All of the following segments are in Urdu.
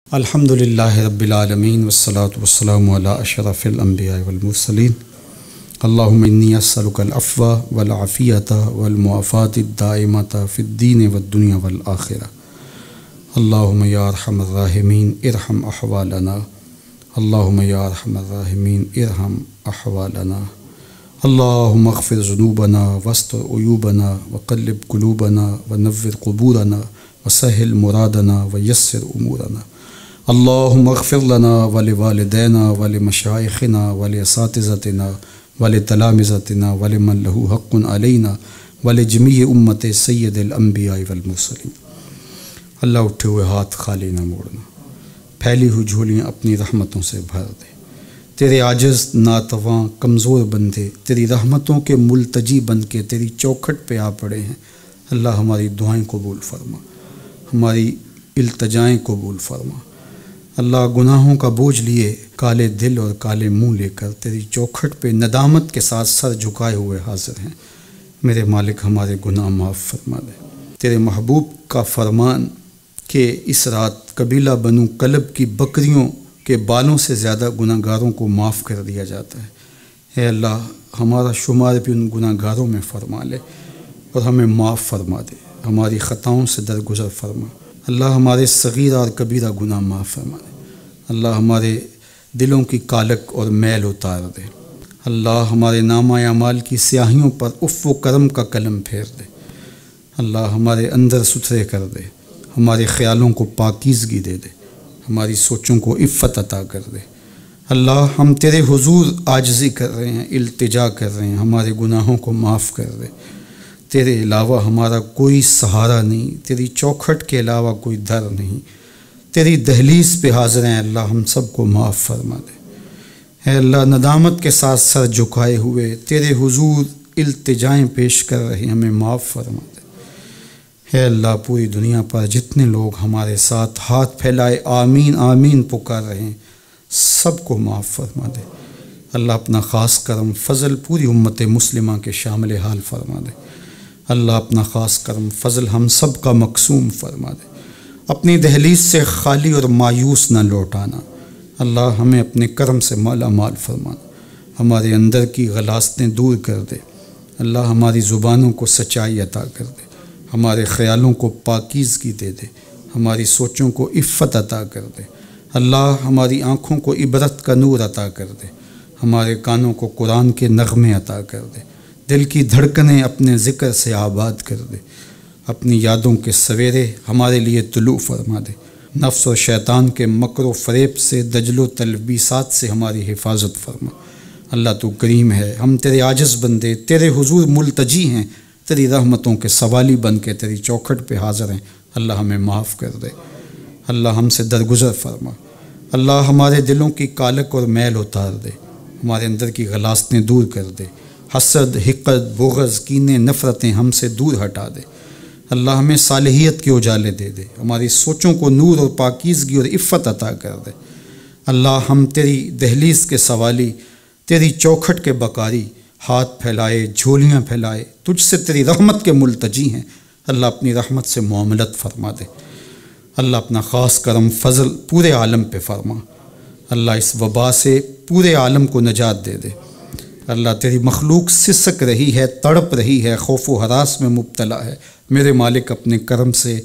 الحمدللہ رب العالمین والصلاة والسلام علی اشرف الانبیاء والمرسلین اللہم انی اسألک العفو والعافیۃ والمعافاۃ الدائمۃ فی الدین والدنیا والآخرہ اللہم یا ارحم الراحمین ارحم احوالنا اللہم یا ارحم الراحمین ارحم احوالنا اللہم اغفر ذنوبنا واستر عیوبنا وقلب قلوبنا ونور قبورنا وسہل مرادنا ویسر امورنا اللہم اغفر لنا ولوالدینا ولمشائخنا ولاساتذتنا ولتلامذتنا ولمن لہ حق علینا ولجمیع امت سید الانبیاء والمرسلین۔ اللہ اٹھے ہوئے ہاتھ خالی نہ موڑنا، پھیلی ہوئی جھولیاں اپنی رحمتوں سے بھر دے۔ تیرے عاجز ناتواں کمزور بندے تیری رحمتوں کے ملتجی بن کے تیری چوکھٹ پہ آ پڑے ہیں۔ اللہ ہماری دعائیں قبول فرما، ہماری التجائیں قبول فرما۔ اللہ گناہوں کا بوجھ لیے کالے دل اور کالے منہ لے کر تیری چوکھٹ پہ ندامت کے ساتھ سر جھکائے ہوئے حاضر ہیں۔ میرے مالک ہمارے گناہ معاف فرما دے۔ تیرے محبوب کا فرمان کہ اس رات قبیلہ بنو کلب کی بکریوں کے بالوں سے زیادہ گناہ گاروں کو معاف کر دیا جاتا ہے۔ اے اللہ ہمارا شمار بھی ان گناہ گاروں میں فرما لے اور ہمیں معاف فرما دے، ہماری خطاؤں سے درگزر فرما۔ اللہ ہمارے صغیرہ اور کبیرہ گناہ معاف فرما دے۔ اللہ ہمارے دلوں کی کالک اور میل اتار دے۔ اللہ ہمارے نامہ اعمال کی سیاہیوں پر اف و کرم کا قلم پھیر دے۔ اللہ ہمارے اندر ستھرے کر دے، ہمارے خیالوں کو پاکیزگی دے دے، ہماری سوچوں کو عفت عطا کر دے۔ اللہ ہم تیرے حضور عاجزی کر رہے ہیں، التجا کر رہے ہیں، ہمارے گناہوں کو معاف کر دے۔ تیرے علاوہ ہمارا کوئی سہارا نہیں، تیری چوکھٹ کے علاوہ کوئی در نہیں، تیری دہلیز پہ حاضر ہیں۔ اللہ ہم سب کو معاف فرما دے۔ اے اللہ ندامت کے ساتھ سر جھکائے ہوئے تیرے حضور التجائیں پیش کر رہے ہیں، ہمیں معاف فرما دے۔ اے اللہ پوری دنیا پر جتنے لوگ ہمارے ساتھ ہاتھ پھیلائے آمین آمین پکار رہے ہیں، سب کو معاف فرما دے۔ اللہ اپنا خاص کرم فضل پوری امت مسلمہ کے شامل حال فرما دے۔ اللہ اپنا خاص کرم فضل ہم سب کا مقسوم فرما دے۔ اپنی دہلیز سے خالی اور مایوس نہ لوٹانا۔ اللہ ہمیں اپنے کرم سے مالا مال فرمانا، ہمارے اندر کی غلاستیں دور کر دے۔ اللہ ہماری زبانوں کو سچائی عطا کر دے، ہمارے خیالوں کو پاکیزگی دے دے، ہماری سوچوں کو عفت عطا کر دے۔ اللہ ہماری آنکھوں کو عبرت کا نور عطا کر دے، ہمارے کانوں کو قرآن کے نغمے عطا کر دے، دل کی دھڑکنیں اپنے ذکر سے آباد کر دے، اپنی یادوں کے سویرے ہمارے لیے طلوع فرما دے۔ نفس اور شیطان کے مکر و فریب سے، دجل و تلبیسات سے ہماری حفاظت فرما۔ اللہ تو کریم ہے، ہم تیرے عاجز بندے تیرے حضور ملتجی ہیں، تیری رحمتوں کے سوالی بن کے تیری چوکھٹ پہ حاضر ہیں۔ اللہ ہمیں معاف کر دے، اللہ ہم سے درگزر فرما۔ اللہ ہمارے دلوں کی کالک اور میل اتار دے، ہمارے اندر کی غلاستیں دور کر دے، حسد، حقد، بغض، کینے، نفرتیں ہم سے دور ہٹا دے۔ اللہ ہمیں صالحیت کے اجالے دے دے، ہماری سوچوں کو نور اور پاکیزگی اور عفت عطا کر دے۔ اللہ ہم تیری دہلیز کے سوالی، تیری چوکھٹ کے بکاری، ہاتھ پھیلائے، جھولیاں پھیلائے، تجھ سے تیری رحمت کے ملتجی ہیں۔ اللہ اپنی رحمت سے معاملت فرما دے۔ اللہ اپنا خاص کرم فضل پورے عالم پہ فرما۔ اللہ اس وبا سے پورے عالم کو نجات دے دے۔ اللہ تیری مخلوق سسک رہی ہے، تڑپ رہی ہے، خوف و ہراس میں مبتلا ہے۔ میرے مالک اپنے کرم سے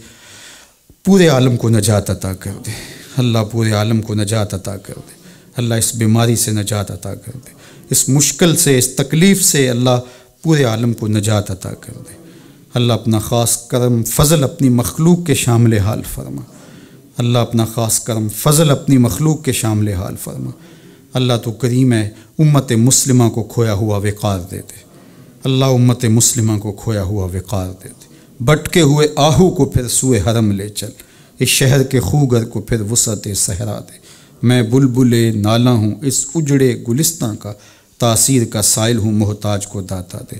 پورے عالم کو نجات عطا کر دے۔ اللہ پورے عالم کو نجات عطا کر دے۔ اللہ اس بیماری سے نجات عطا کر دے، اس مشکل سے، اس تکلیف سے اللہ پورے عالم کو نجات عطا کر دے۔ اللہ اپنا خاص کرم فضل اپنی مخلوق کے شامل حال فرما۔ اللہ اپنا خاص کرم فضل اپنی مخلوق کے شامل حال فرما۔ اللہ تو کریم ہے، امت مسلمہ کو کھویا ہوا وقار دے دے۔ اللہ امت مسلمہ کو کھویا ہوا وقار دے دے۔ بھٹکے ہوئے آہو کو پھر سوئے حرم لے چل، اس شہر کے خوگر کو پھر وسعت صحرا دے۔ میں بلبل نالہ ہوں اس اجڑے گلستاں کا، تاثیر کا سائل ہوں محتاج کو داتا دے۔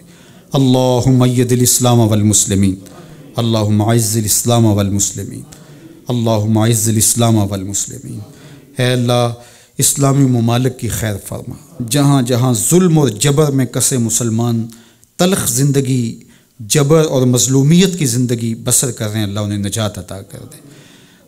اللہم اید الاسلام والمسلمین، اللہم اعز الاسلام والمسلمین، اللہم اعز الاسلام والمسلمین۔ اے اللہ اسلامی ممالک کی خیر فرما، جہاں جہاں ظلم اور جبر میں کسے مسلمان تلخ زندگی، جبر اور مظلومیت کی زندگی بسر کر رہے ہیں، اللہ انہیں نجات عطا کر دے۔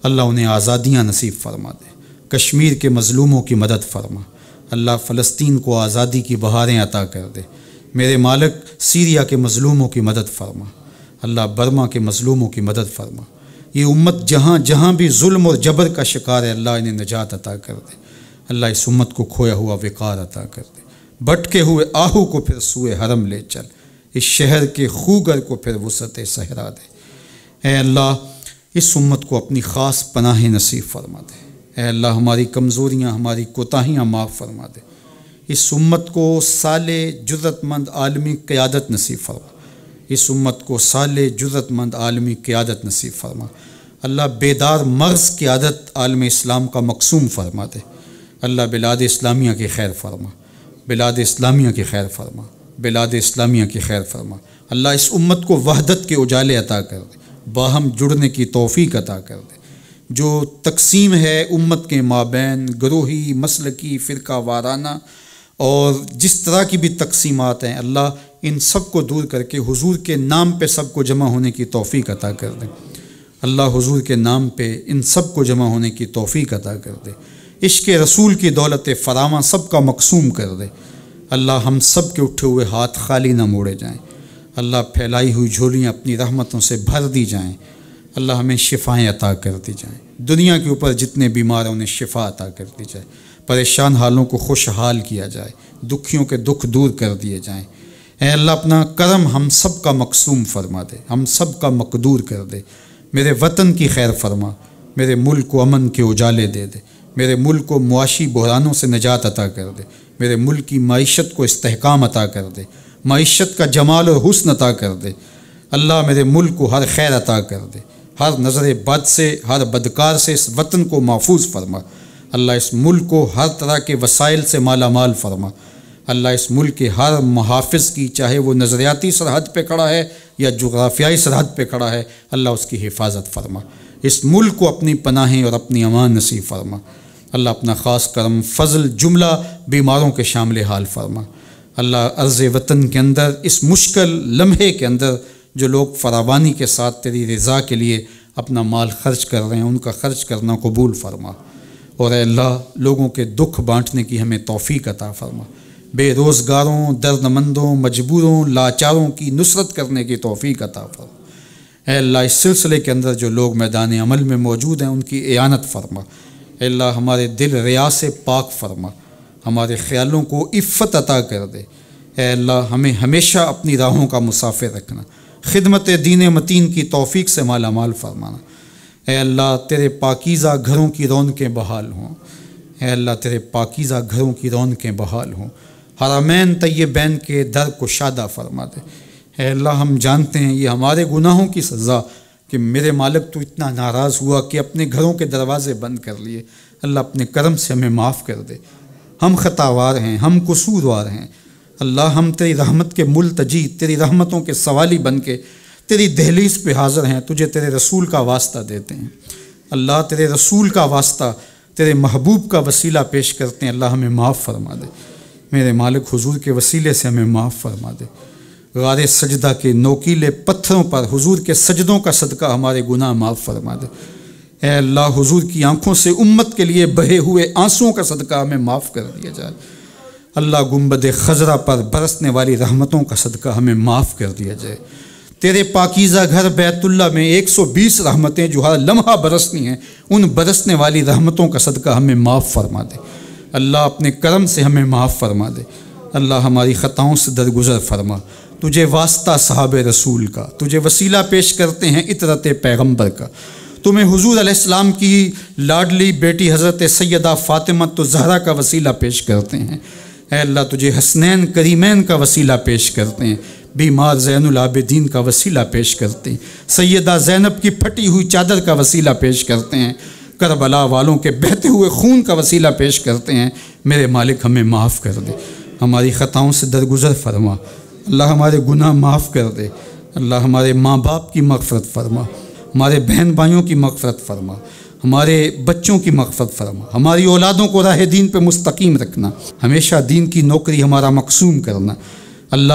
اللہ انہیں آزادیاں نصیب فرما دے، کشمیر کے مظلوموں کی مدد فرما، اللہ فلسطین کو آزادی کی بہاریں عطا کر دے، میرے مالک سیریا کے مظلوموں کی مدد فرما، اللہ برما کے مظلوموں کی مدد فرما، یہ امت جہاں جہاں بھی ظلم اور جبر کا شکار ہے اللہ انہیں نجات عطا کر دے، اللہ اس امت کو کھویا ہوا وقار عطا کر دے، بھٹکے ہوئے آہو کو پھر سوئے حرم لے چل، اس شہر کے خوگر کو پھر وسعت صحرا دے۔ اے اللہ اس امت کو اپنی خاص پناہ نصیب فرما دے، اے اللہ ہماری کمزوریاں ہماری کوتاہیاں معاف فرما دے، اس امت کو صالح جرأت مند عالمی قیادت نصیب فرما، اس امت کو صالح جرأت مند عالمی قیادت نصیب فرما، اللہ بیدار مغز قیادت عالم اسلام کا مقسوم فرما دے، اللہ بلاد اسلامیہ کی خیر فرما، بلاد اسلامیہ کی خیر فرما، بلاد اسلامیہ کی خیر فرما، اللہ اس امت کو وحدت کے اجالے عطا کر دے، باہم جڑنے کی توفیق عطا کر دے، جو تقسیم ہے امت کے مابین گروہی مسلکی فرقہ وارانہ اور جس طرح کی بھی تقسیمات ہیں، اللہ ان سب کو دور کر کے حضور کے نام پہ سب کو جمع ہونے کی توفیق عطا کر دے، اللہ حضور کے نام پہ ان سب کو جمع ہونے کی توفیق عطا کر دے، عشق رسول کی دولت فراواں سب کا مقسوم کر دے، اللہ ہم سب کے اٹھے ہوئے ہاتھ خالی نہ موڑے جائیں، اللہ پھیلائی ہوئی جھولیاں اپنی رحمتوں سے بھر دی جائیں، اللہ ہمیں شفائیں عطا کر دی جائیں، دنیا کے اوپر جتنے بیمار ہیں انہیں شفا عطا کر دی جائے، پریشان حالوں کو خوشحال کیا جائے، دکھیوں کے دکھ دور کر دیے جائیں، اے اللہ اپنا کرم ہم سب کا مقسوم فرما دے، ہم سب کا مقدور کر دے، میرے وطن کی خیر فرما، میرے ملک کو امن کے اجالے دے دے، میرے ملک کو معاشی بحرانوں سے نجات عطا کر دے، میرے ملک کی معیشت کو استحکام عطا کر دے، معیشت کا جمال اور حسن عطا کر دے، اللہ میرے ملک کو ہر خیر عطا کر دے، ہر نظر بد سے ہر بدکار سے اس وطن کو محفوظ فرما، اللہ اس ملک کو ہر طرح کے وسائل سے مالا مال فرما، اللہ اس ملک کے ہر محافظ کی چاہے وہ نظریاتی سرحد پہ کھڑا ہے یا جغرافیائی سرحد پہ کھڑا ہے، اللہ اس کی حفاظت فرما، اس ملک کو اپنی پناہیں اور اپنی امان نصیب فرما، اللہ اپنا خاص کرم فضل جملہ بیماروں کے شامل حال فرما، اللہ عرض وطن کے اندر اس مشکل لمحے کے اندر جو لوگ فراوانی کے ساتھ تیری رضا کے لیے اپنا مال خرچ کر رہے ہیں ان کا خرچ کرنا قبول فرما، اور اے اللہ لوگوں کے دکھ بانٹنے کی ہمیں توفیق عطا فرما، بے روزگاروں درد مندوں مجبوروں لاچاروں کی نصرت کرنے کی توفیق عطا فرما، اے اللہ اس سلسلے کے اندر جو لوگ میدان عمل میں موجود ہیں ان کی اعانت فرما، اے اللہ ہمارے دل ریا سے پاک فرما، ہمارے خیالوں کو عفت عطا کر دے، اے اللہ ہمیں ہمیشہ اپنی راہوں کا مسافر رکھنا، خدمت دین متین کی توفیق سے مالا مال فرمانا، اے اللہ تیرے پاکیزہ گھروں کی رونقیں بحال ہوں، اے اللہ تیرے پاکیزہ گھروں کی رونقیں بحال ہوں، حرمین طیبین کے در کو شادہ فرما دے، اے اللہ ہم جانتے ہیں یہ ہمارے گناہوں کی سزا کہ میرے مالک تو اتنا ناراض ہوا کہ اپنے گھروں کے دروازے بند کر لیے، اللہ اپنے کرم سے ہمیں معاف کر دے، ہم خطاوار ہیں ہم قصوروار ہیں، اللہ ہم تیری رحمت کے ملتجی تیری رحمتوں کے سوالی بن کے تیری دہلیز پہ حاضر ہیں، تجھے تیرے رسول کا واسطہ دیتے ہیں، اللہ تیرے رسول کا واسطہ تیرے محبوب کا وسیلہ پیش کرتے ہیں، اللہ ہمیں معاف فرما دے، میرے مالک حضور کے وسیلے سے ہمیں معاف فرما دے، غار سجدہ کے نوکیلے پتھروں پر حضور کے سجدوں کا صدقہ ہمارے گناہ معاف فرما دے، اے اللہ حضور کی آنکھوں سے امت کے لیے بہے ہوئے آنسوؤں کا صدقہ ہمیں معاف کر دیا جائے، اللہ گنبد خضرا پر برسنے والی رحمتوں کا صدقہ ہمیں معاف کر دیا جائے، تیرے پاکیزہ گھر بیت اللہ میں 120 رحمتیں جو ہر لمحہ برسنی ہیں ان برسنے والی رحمتوں کا صدقہ ہمیں معاف فرما دے، اللہ اپنے کرم سے ہمیں معاف فرما دے، اللہ ہماری خطاؤں سے درگزر فرما، تجھے واسطہ صحاب رسول کا، تجھے وسیلہ پیش کرتے ہیں اطرت پیغمبر کا، تمہیں حضور علیہ السلام کی لاڈلی بیٹی حضرت سیدہ فاطمہ زہرا کا وسیلہ پیش کرتے ہیں، اے اللہ تجھے حسنین کریمین کا وسیلہ پیش کرتے ہیں، بیمار زین العابدین کا وسیلہ پیش کرتے ہیں، سیدہ زینب کی پھٹی ہوئی چادر کا وسیلہ پیش کرتے ہیں، کربلا والوں کے بہتے ہوئے خون کا وسیلہ پیش کرتے ہیں، میرے مالک ہمیں معاف کر دے، ہماری خطاؤں سے درگزر فرما، اللہ ہمارے گناہ معاف کر دے، اللہ ہمارے ماں باپ کی مغفرت فرما، ہمارے بہن بھائیوں کی مغفرت فرما، ہمارے بچوں کی مغفرت فرما، ہماری اولادوں کو راہ دین پہ مستقیم رکھنا، ہمیشہ دین کی نوکری ہمارا مقسوم کرنا، اللہ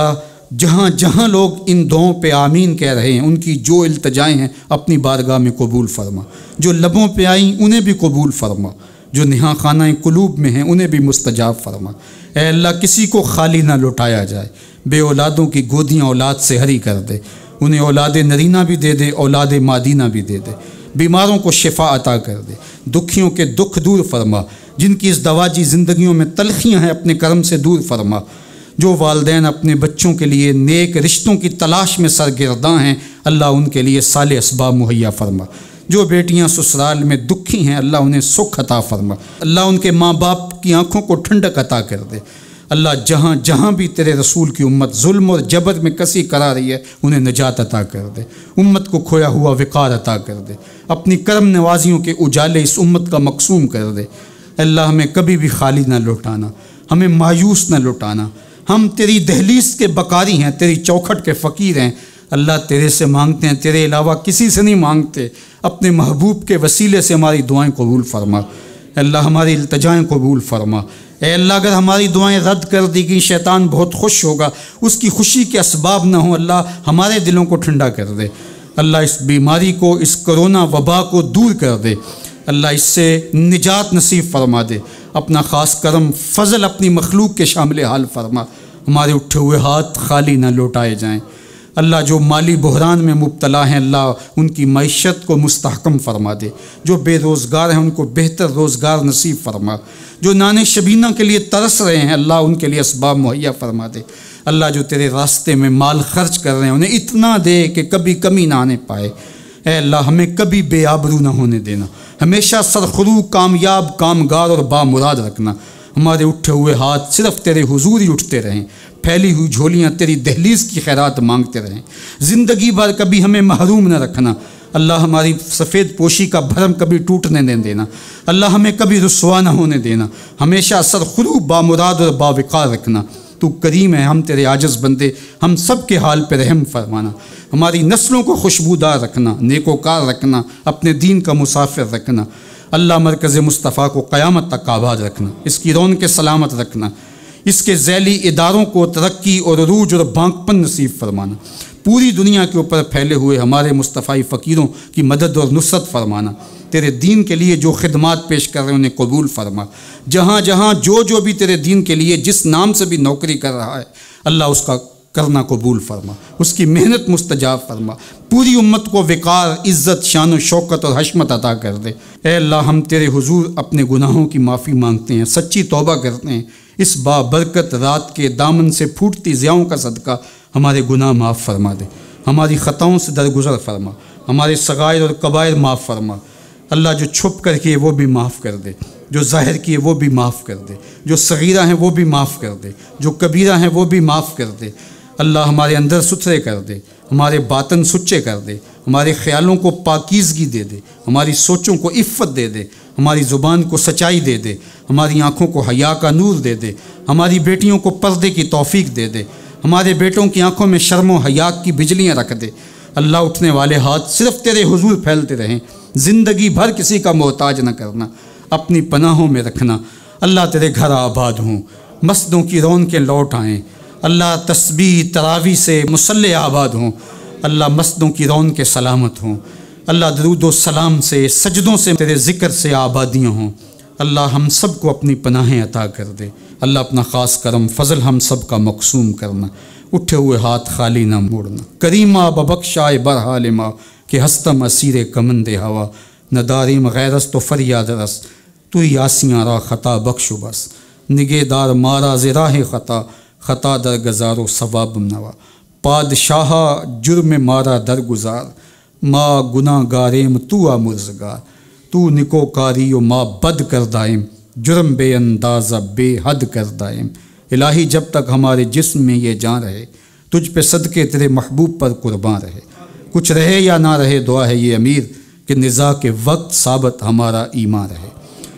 جہاں جہاں لوگ ان دعاؤں پہ آمین کہہ رہے ہیں ان کی جو التجائیں ہیں اپنی بارگاہ میں قبول فرما، جو لبوں پہ آئیں انہیں بھی قبول فرما، جو نہاں خانہ قلوب میں ہیں انہیں بھی مستجاب فرما۔ اے اللہ کسی کو خالی نہ لوٹایا جائے، بے اولادوں کی گودیاں اولاد سے ہری کر دے، انہیں اولاد نرینہ بھی دے دے، اولاد مادینہ بھی دے دے، بیماروں کو شفا عطا کر دے، دکھیوں کے دکھ دور فرما، جن کی اس دواجی زندگیوں میں تلخیاں ہیں اپنے کرم سے دور فرما، جو والدین اپنے بچوں کے لیے نیک رشتوں کی تلاش میں سرگرداں ہیں اللہ ان کے لیے صالح اسباب مہیا فرما، جو بیٹیاں سسرال میں دکھی ہیں اللہ انہیں سکھ عطا فرما، اللہ ان کے ماں باپ کی آنکھوں کو ٹھنڈک عطا کر دے، اللہ جہاں جہاں بھی تیرے رسول کی امت ظلم اور جبر میں کسی کرا رہی ہے انہیں نجات عطا کر دے، امت کو کھویا ہوا وقار عطا کر دے، اپنی کرم نوازیوں کے اجالے اس امت کا مقسوم کر دے۔ اللہ ہمیں کبھی بھی خالی نہ لوٹانا، ہمیں مایوس نہ لوٹانا، ہم تیری دہلیز کے بکاری ہیں، تیری چوکھٹ کے فقیر ہیں، اللہ تیرے سے مانگتے ہیں، تیرے علاوہ کسی سے نہیں مانگتے، اپنے محبوب کے وسیلے سے ہماری دعائیں قبول فرما، اللہ ہماری التجائیں قبول فرما۔ اے اللہ اگر ہماری دعائیں رد کر دی گئیں شیطان بہت خوش ہوگا، اس کی خوشی کے اسباب نہ ہوں، اللہ ہمارے دلوں کو ٹھنڈا کر دے، اللہ اس بیماری کو، اس کرونا وبا کو دور کر دے، اللہ اس سے نجات نصیب فرما دے، اپنا خاص کرم فضل اپنی مخلوق کے شامل حال فرما، ہمارے اٹھے ہوئے ہاتھ خالی نہ لوٹائے جائیں۔ اللہ جو مالی بحران میں مبتلا ہیں اللہ ان کی معیشت کو مستحکم فرما دے، جو بے روزگار ہیں ان کو بہتر روزگار نصیب فرما، جو نان شبینہ کے لیے ترس رہے ہیں اللہ ان کے لیے اسباب مہیا فرما دے، اللہ جو تیرے راستے میں مال خرچ کر رہے ہیں انہیں اتنا دے کہ کبھی کمی نہ آنے پائے، اے اللہ ہمیں کبھی بے آبرو نہ ہونے دینا، ہمیشہ سرخرو کامیاب کامگار اور بامراد رکھنا، ہمارے اٹھے ہوئے ہاتھ صرف تیرے حضور ہی اٹھتے رہیں، پھیلی ہوئی جھولیاں تیری دہلیز کی خیرات مانگتے رہیں، زندگی بھر کبھی ہمیں محروم نہ رکھنا، اللہ ہماری سفید پوشی کا بھرم کبھی ٹوٹنے نہ دینا، اللہ ہمیں کبھی رسوا نہ ہونے دینا، ہمیشہ سرخرو بامراد اور باوقار رکھنا، تو کریم ہے، ہم تیرے عاجز بندے، ہم سب کے حال پہ رحم فرمانا، ہماری نسلوں کو خوشبودار رکھنا، نیکوکار رکھنا، اپنے دین کا مسافر رکھنا، اللہ مرکز مصطفیٰ کو قیامت تک آباد رکھنا، اس کی رونق سلامت رکھنا، اس کے ذیلی اداروں کو ترقی اور عروج اور بانکپن نصیب فرمانا، پوری دنیا کے اوپر پھیلے ہوئے ہمارے مصطفی فقیروں کی مدد اور نصرت فرمانا، تیرے دین کے لیے جو خدمات پیش کر رہے ہیں انہیں قبول فرما، جہاں جہاں جو بھی تیرے دین کے لیے جس نام سے بھی نوکری کر رہا ہے اللہ اس کا کرنا قبول فرما، اس کی محنت مستجاب فرما، پوری امت کو وقار، عزت، شان و شوکت اور حشمت عطا کر دے۔ اے اللہ ہم تیرے حضور اپنے گناہوں کی معافی مانگتے ہیں، سچی توبہ کرتے ہیں، اس بابرکت رات کے دامن سے پھوٹتی ضیاؤں کا صدقہ ہمارے گناہ معاف فرما دے، ہماری خطاؤں سے درگزر فرما، ہمارے صغائر اور کبائر معاف فرما، اللہ جو چھپ کر کیے وہ بھی معاف کر دے، جو ظاہر کیے وہ بھی معاف کر دے، جو صغیرہ ہیں وہ بھی معاف کر دے، جو کبیرہ ہیں وہ بھی معاف کر دے، اللہ ہمارے اندر ستھرے کر دے، ہمارے باطن سچے کر دے، ہمارے خیالوں کو پاکیزگی دے دے، ہماری سوچوں کو عفت دے دے، ہماری زبان کو سچائی دے دے، ہماری آنکھوں کو حیا کا نور دے دے، ہماری بیٹیوں کو پردے کی توفیق دے دے، ہمارے بیٹوں کی آنکھوں میں شرم و حیا کی بجلیاں رکھ دے، اللہ اٹھنے والے ہاتھ صرف تیرے حضور پھیلتے رہیں، زندگی بھر کسی کا محتاج نہ کرنا، اپنی پناہوں میں رکھنا، اللہ تیرے گھر آباد ہوں، مسجدوں کی رونقیں لوٹ آئیں، اللہ تسبیح تراویح سے مصلے آباد ہوں، اللہ مسجدوں کی رونقیں سلامت ہوں، اللہ درود و سلام سے سجدوں سے تیرے ذکر سے آبادیاں ہوں، اللہ ہم سب کو اپنی پناہیں عطا کر دے، اللہ اپنا خاص کرم فضل ہم سب کا مقسوم کرنا، اٹھے ہوئے ہاتھ خالی نہ موڑنا، کریمہ ببخشائے برحال ما کہ ہستم اسیر کمند ہوا، نہ داریم غیرست و فریاد رس، تو یاسیاں را خطا بخشو بس، نگہ دار مارا زراہ خطا، خطا در گزار و ثواب نوا، پادشاہ جرم مارا در گزار، ما گناہ گاریم تو آمرزگار، تو نکو کاری و ما بد کر دائم، جرم بے اندازہ بے حد کر دائم، الہی جب تک ہمارے جسم میں یہ جان رہے تجھ پہ صدقے تیرے محبوب پر قرباں رہے، کچھ رہے یا نہ رہے دعا ہے یہ امیر کہ نزاع کے وقت ثابت ہمارا ایمان رہے،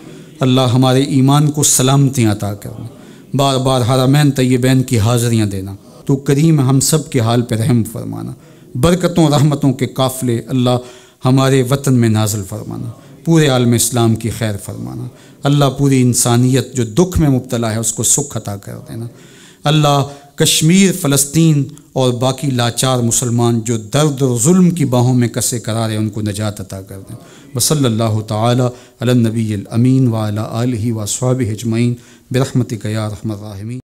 اللہ ہمارے ایمان کو سلامتیاں عطا کرنا، بار بار حرمین طیبین کی حاضریاں دینا، تو کریم ہم سب کے حال پہ رحم فرمانا، برکتوں رحمتوں کے قافلے اللہ ہمارے وطن میں نازل فرمانا، پورے عالم اسلام کی خیر فرمانا، اللہ پوری انسانیت جو دکھ میں مبتلا ہے اس کو سکھ عطا کر دینا، اللہ کشمیر، فلسطین اور باقی لاچار مسلمان جو درد اور ظلم کی باہوں میں کسے قرار ہیں ان کو نجات عطا کر دیں۔ وصلی اللہ تعالی علی النبی الامین وعلی آلہ واصحابہ اجمعین برحمتک یا ارحم الراحمین۔